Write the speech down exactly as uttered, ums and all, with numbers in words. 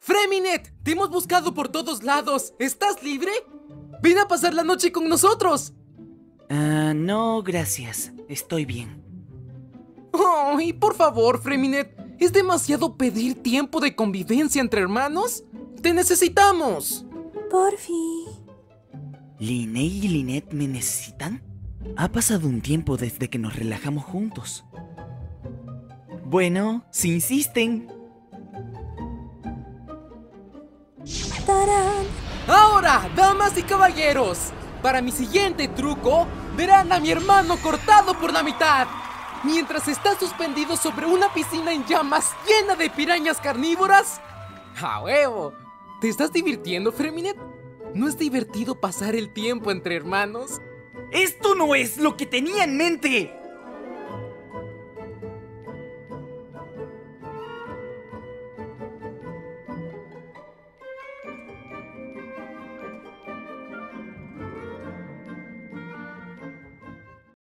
Freminet, te hemos buscado por todos lados. ¿Estás libre? Ven a pasar la noche con nosotros. Ah, no, gracias. Estoy bien. Ay, por favor, Freminet. ¿Es demasiado pedir tiempo de convivencia entre hermanos? ¡Te necesitamos! Porfi. ¿Linnea y Lynette me necesitan? Ha pasado un tiempo desde que nos relajamos juntos. Bueno, si insisten. ¡Tarán! Ahora, damas y caballeros, para mi siguiente truco, verán a mi hermano cortado por la mitad, mientras está suspendido sobre una piscina en llamas llena de pirañas carnívoras. ¡A huevo! ¿Te estás divirtiendo, Freminet? ¿No es divertido pasar el tiempo entre hermanos? ¡Esto no es lo que tenía en mente!